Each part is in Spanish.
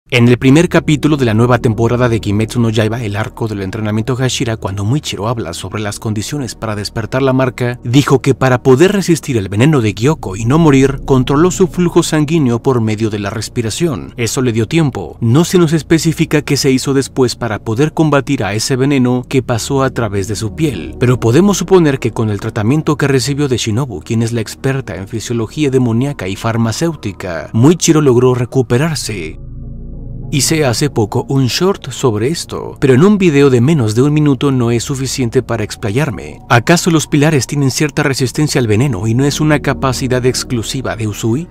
En el primer capítulo de la nueva temporada de Kimetsu no Yaiba, el arco del entrenamiento Hashira, cuando Muichiro habla sobre las condiciones para despertar la marca, dijo que para poder resistir el veneno de Gyoko y no morir, controló su flujo sanguíneo por medio de la respiración. Eso le dio tiempo. No se nos especifica qué se hizo después para poder combatir a ese veneno que pasó a través de su piel, pero podemos suponer que con el tratamiento que recibió de Shinobu, quien es la experta en fisiología demoníaca y farmacéutica, Muichiro logró recuperarse. Hice hace poco un short sobre esto, pero en un video de menos de un minuto no es suficiente para explayarme. ¿Acaso los pilares tienen cierta resistencia al veneno y no es una capacidad exclusiva de Usui?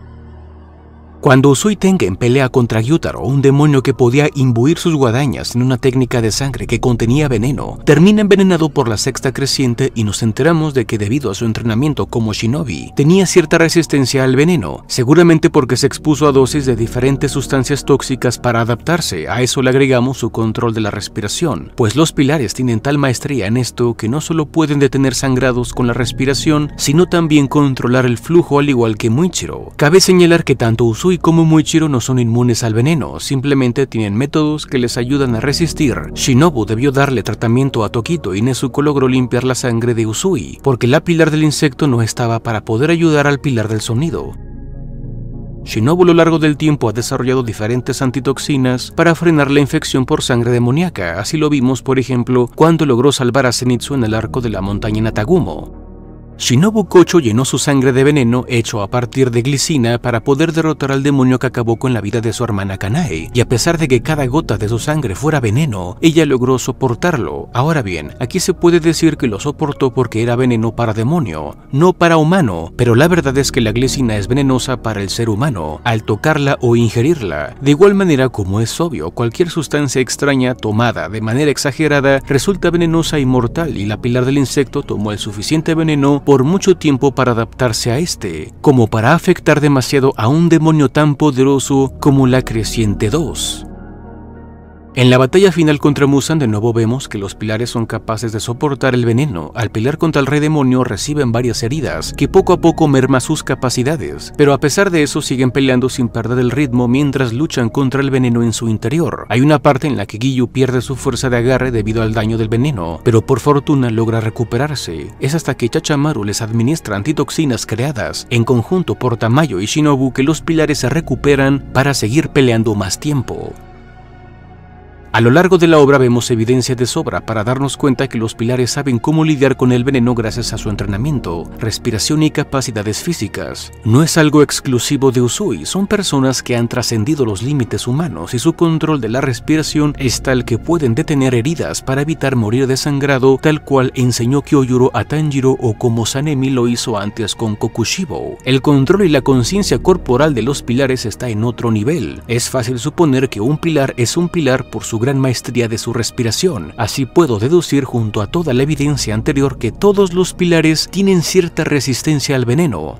Cuando Usui Tengen pelea contra Gyutaro, un demonio que podía imbuir sus guadañas en una técnica de sangre que contenía veneno, termina envenenado por la sexta creciente y nos enteramos de que debido a su entrenamiento como shinobi, tenía cierta resistencia al veneno, seguramente porque se expuso a dosis de diferentes sustancias tóxicas para adaptarse. A eso le agregamos su control de la respiración, pues los pilares tienen tal maestría en esto que no solo pueden detener sangrados con la respiración, sino también controlar el flujo al igual que Muichiro. Cabe señalar que tanto Usui como Muichiro no son inmunes al veneno, simplemente tienen métodos que les ayudan a resistir. Shinobu debió darle tratamiento a Tokito y Nezuko logró limpiar la sangre de Usui, porque la pilar del insecto no estaba para poder ayudar al pilar del sonido. Shinobu a lo largo del tiempo ha desarrollado diferentes antitoxinas para frenar la infección por sangre demoníaca, así lo vimos por ejemplo cuando logró salvar a Zenitsu en el arco de la montaña Natagumo. Shinobu Kocho llenó su sangre de veneno hecho a partir de glicina para poder derrotar al demonio que acabó con la vida de su hermana Kanae, y a pesar de que cada gota de su sangre fuera veneno, ella logró soportarlo. Ahora bien, aquí se puede decir que lo soportó porque era veneno para demonio, no para humano, pero la verdad es que la glicina es venenosa para el ser humano al tocarla o ingerirla. De igual manera, como es obvio, cualquier sustancia extraña tomada de manera exagerada resulta venenosa y mortal, y la pilar del insecto tomó el suficiente veneno por mucho tiempo para adaptarse a este, como para afectar demasiado a un demonio tan poderoso como la Creciente 2. En la batalla final contra Muzan de nuevo vemos que los pilares son capaces de soportar el veneno. Al pelear contra el rey demonio reciben varias heridas, que poco a poco merma sus capacidades, pero a pesar de eso siguen peleando sin perder el ritmo mientras luchan contra el veneno en su interior. Hay una parte en la que Giyu pierde su fuerza de agarre debido al daño del veneno, pero por fortuna logra recuperarse. Es hasta que Chachamaru les administra antitoxinas creadas en conjunto por Tamayo y Shinobu que los pilares se recuperan para seguir peleando más tiempo. A lo largo de la obra vemos evidencia de sobra para darnos cuenta que los pilares saben cómo lidiar con el veneno gracias a su entrenamiento, respiración y capacidades físicas. No es algo exclusivo de Usui, son personas que han trascendido los límites humanos y su control de la respiración es tal que pueden detener heridas para evitar morir desangrado, tal cual enseñó Kyojuro a Tanjiro o como Sanemi lo hizo antes con Kokushibo. El control y la conciencia corporal de los pilares está en otro nivel. Es fácil suponer que un pilar es un pilar por su gran maestría de su respiración. Así puedo deducir junto a toda la evidencia anterior que todos los pilares tienen cierta resistencia al veneno.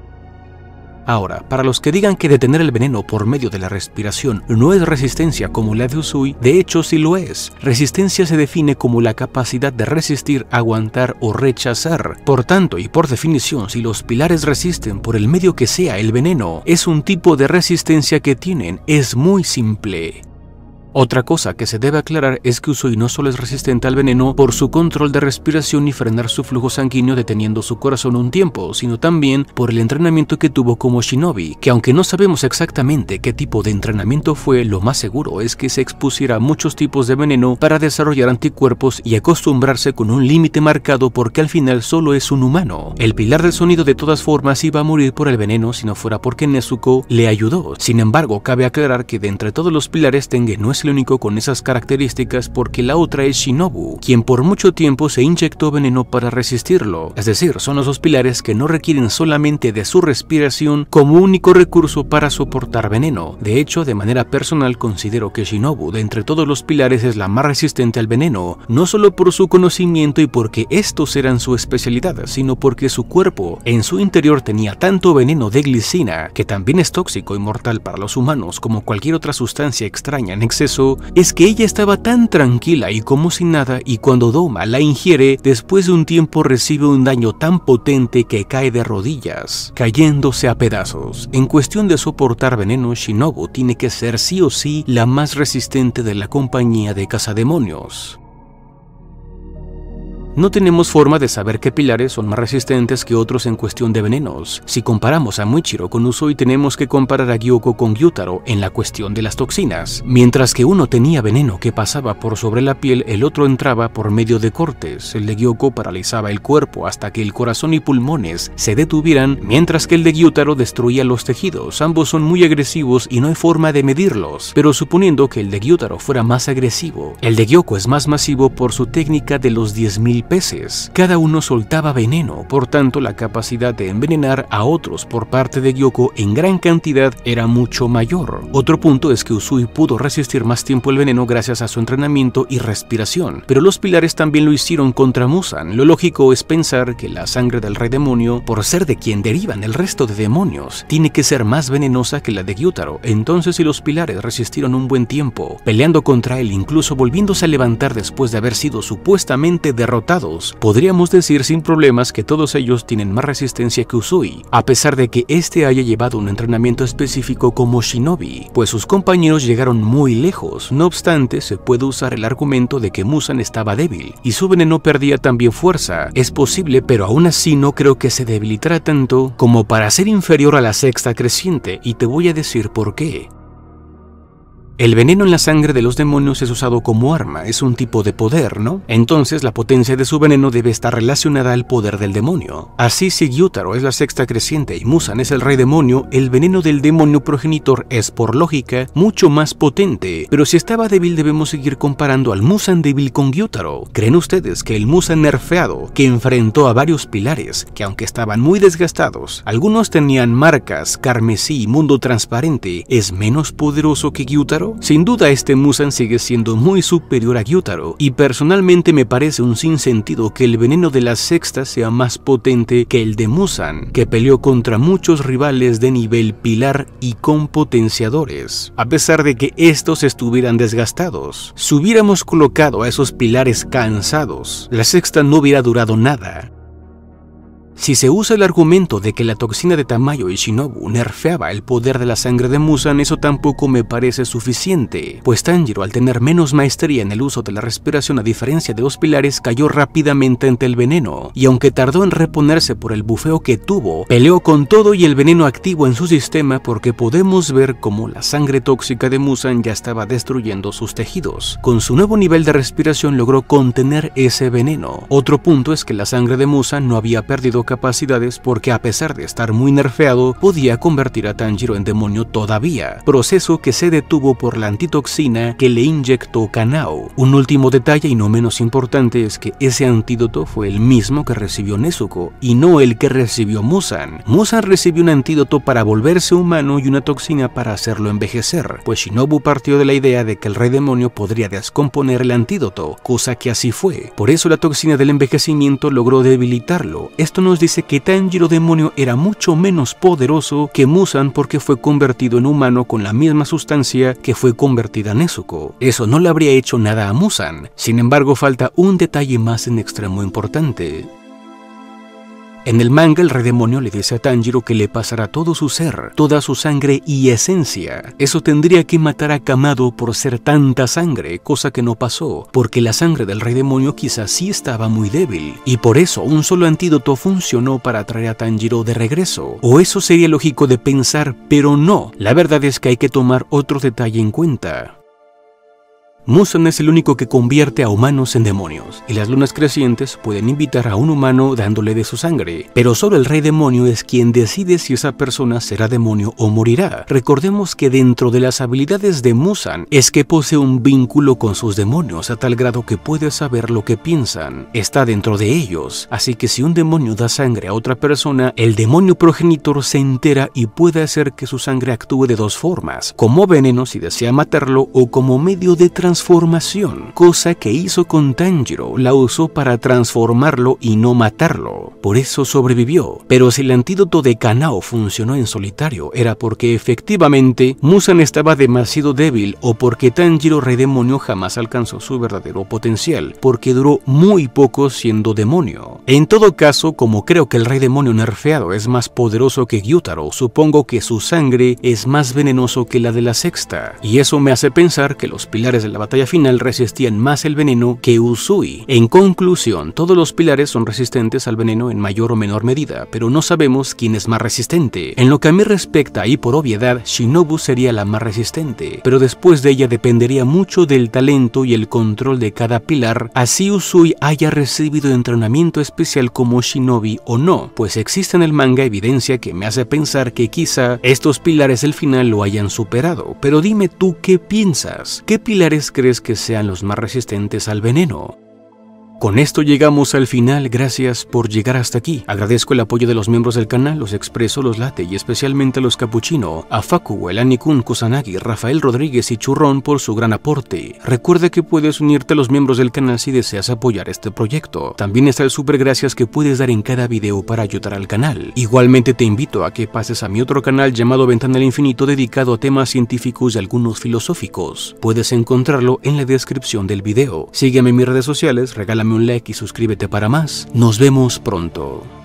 Ahora, para los que digan que detener el veneno por medio de la respiración no es resistencia como la de Usui, de hecho sí lo es. Resistencia se define como la capacidad de resistir, aguantar o rechazar. Por tanto y por definición, si los pilares resisten por el medio que sea el veneno, es un tipo de resistencia que tienen. Es muy simple. Otra cosa que se debe aclarar es que Usui no solo es resistente al veneno por su control de respiración y frenar su flujo sanguíneo deteniendo su corazón un tiempo, sino también por el entrenamiento que tuvo como shinobi, que aunque no sabemos exactamente qué tipo de entrenamiento fue, lo más seguro es que se expusiera a muchos tipos de veneno para desarrollar anticuerpos y acostumbrarse con un límite marcado porque al final solo es un humano. El pilar del sonido de todas formas iba a morir por el veneno si no fuera porque Nezuko le ayudó. Sin embargo, cabe aclarar que de entre todos los pilares Tengen no es el único con esas características porque la otra es Shinobu, quien por mucho tiempo se inyectó veneno para resistirlo. Es decir, son los dos pilares que no requieren solamente de su respiración como único recurso para soportar veneno. De hecho, de manera personal considero que Shinobu de entre todos los pilares es la más resistente al veneno, no solo por su conocimiento y porque estos eran su especialidad, sino porque su cuerpo en su interior tenía tanto veneno de glicina, que también es tóxico y mortal para los humanos como cualquier otra sustancia extraña en exceso, eso es que ella estaba tan tranquila y como si nada, y cuando Doma la ingiere, después de un tiempo recibe un daño tan potente que cae de rodillas, cayéndose a pedazos. En cuestión de soportar veneno, Shinobu tiene que ser sí o sí la más resistente de la compañía de cazademonios. No tenemos forma de saber qué pilares son más resistentes que otros en cuestión de venenos. Si comparamos a Muichiro con Usui, tenemos que comparar a Gyoko con Gyutaro en la cuestión de las toxinas. Mientras que uno tenía veneno que pasaba por sobre la piel, el otro entraba por medio de cortes. El de Gyoko paralizaba el cuerpo hasta que el corazón y pulmones se detuvieran, mientras que el de Gyutaro destruía los tejidos. Ambos son muy agresivos y no hay forma de medirlos, pero suponiendo que el de Gyutaro fuera más agresivo, el de Gyoko es más masivo por su técnica de los 10.000 peces. Cada uno soltaba veneno, por tanto la capacidad de envenenar a otros por parte de Gyoko en gran cantidad era mucho mayor. Otro punto es que Usui pudo resistir más tiempo el veneno gracias a su entrenamiento y respiración, pero los pilares también lo hicieron contra Muzan. Lo lógico es pensar que la sangre del rey demonio, por ser de quien derivan el resto de demonios, tiene que ser más venenosa que la de Gyutaro. Entonces, si los pilares resistieron un buen tiempo peleando contra él, incluso volviéndose a levantar después de haber sido supuestamente derrotados, podríamos decir sin problemas que todos ellos tienen más resistencia que Usui, a pesar de que este haya llevado un entrenamiento específico como shinobi, pues sus compañeros llegaron muy lejos. No obstante, se puede usar el argumento de que Muzan estaba débil y su veneno perdía también fuerza. Es posible, pero aún así no creo que se debilitara tanto como para ser inferior a la sexta creciente, y te voy a decir por qué. El veneno en la sangre de los demonios es usado como arma, es un tipo de poder, ¿no? Entonces la potencia de su veneno debe estar relacionada al poder del demonio. Así, si Gyutaro es la sexta creciente y Muzan es el rey demonio, el veneno del demonio progenitor es, por lógica, mucho más potente. Pero si estaba débil, debemos seguir comparando al Muzan débil con Gyutaro. ¿Creen ustedes que el Muzan nerfeado, que enfrentó a varios pilares, que aunque estaban muy desgastados, algunos tenían marcas, carmesí y mundo transparente, es menos poderoso que Gyutaro? Sin duda este Muzan sigue siendo muy superior a Gyutaro, y personalmente me parece un sinsentido que el veneno de la sexta sea más potente que el de Muzan, que peleó contra muchos rivales de nivel pilar y con potenciadores, a pesar de que estos estuvieran desgastados. Si hubiéramos colocado a esos pilares cansados, la sexta no hubiera durado nada. Si se usa el argumento de que la toxina de Tamayo y Shinobu nerfeaba el poder de la sangre de Muzan, eso tampoco me parece suficiente, pues Tanjiro, al tener menos maestría en el uso de la respiración a diferencia de los pilares, cayó rápidamente ante el veneno, y aunque tardó en reponerse por el bufeo que tuvo, peleó con todo y el veneno activo en su sistema, porque podemos ver cómo la sangre tóxica de Muzan ya estaba destruyendo sus tejidos. Con su nuevo nivel de respiración logró contener ese veneno. Otro punto es que la sangre de Muzan no había perdido capacidades, porque a pesar de estar muy nerfeado, podía convertir a Tanjiro en demonio todavía, proceso que se detuvo por la antitoxina que le inyectó Kanao. Un último detalle y no menos importante es que ese antídoto fue el mismo que recibió Nezuko y no el que recibió Muzan. Muzan recibió un antídoto para volverse humano y una toxina para hacerlo envejecer, pues Shinobu partió de la idea de que el rey demonio podría descomponer el antídoto, cosa que así fue. Por eso la toxina del envejecimiento logró debilitarlo. Esto nos dice que Tanjiro demonio era mucho menos poderoso que Muzan, porque fue convertido en humano con la misma sustancia que fue convertida en Nezuko. Eso no le habría hecho nada a Muzan. Sin embargo, falta un detalle más en extremo importante. En el manga, el rey demonio le dice a Tanjiro que le pasará todo su ser, toda su sangre y esencia. Eso tendría que matar a Kamado por ser tanta sangre, cosa que no pasó, porque la sangre del rey demonio quizás sí estaba muy débil, y por eso un solo antídoto funcionó para traer a Tanjiro de regreso. O eso sería lógico de pensar, pero no. La verdad es que hay que tomar otro detalle en cuenta. Muzan es el único que convierte a humanos en demonios, y las lunas crecientes pueden invitar a un humano dándole de su sangre, pero solo el rey demonio es quien decide si esa persona será demonio o morirá. Recordemos que dentro de las habilidades de Muzan es que posee un vínculo con sus demonios a tal grado que puede saber lo que piensan, está dentro de ellos, así que si un demonio da sangre a otra persona, el demonio progenitor se entera y puede hacer que su sangre actúe de dos formas: como veneno si desea matarlo, o como medio de transmisión transformación, cosa que hizo con Tanjiro, la usó para transformarlo y no matarlo. Por eso sobrevivió. Pero si el antídoto de Kanao funcionó en solitario, era porque efectivamente Muzan estaba demasiado débil o porque Tanjiro Rey Demonio jamás alcanzó su verdadero potencial, porque duró muy poco siendo demonio. En todo caso, como creo que el Rey Demonio nerfeado es más poderoso que Gyutaro, supongo que su sangre es más venenoso que la de la sexta, y eso me hace pensar que los pilares de la batalla final resistían más el veneno que Uzui. En conclusión, todos los pilares son resistentes al veneno en mayor o menor medida, pero no sabemos quién es más resistente. En lo que a mí respecta, y por obviedad, Shinobu sería la más resistente, pero después de ella dependería mucho del talento y el control de cada pilar, así Uzui haya recibido entrenamiento especial como Shinobi o no, pues existe en el manga evidencia que me hace pensar que quizá estos pilares del final lo hayan superado. Pero dime tú qué piensas, ¿qué pilares crees que sean los más resistentes al veneno? Con esto llegamos al final, gracias por llegar hasta aquí. Agradezco el apoyo de los miembros del canal, los Expreso, los Late y especialmente a los Capuchino, a Faku, el Anikun, Kusanagi, Rafael Rodríguez y Churrón por su gran aporte. Recuerda que puedes unirte a los miembros del canal si deseas apoyar este proyecto. También está el super gracias que puedes dar en cada video para ayudar al canal. Igualmente te invito a que pases a mi otro canal llamado Ventana al Infinito dedicado a temas científicos y algunos filosóficos. Puedes encontrarlo en la descripción del video. Sígueme en mis redes sociales, regálame un like y suscríbete para más. Nos vemos pronto.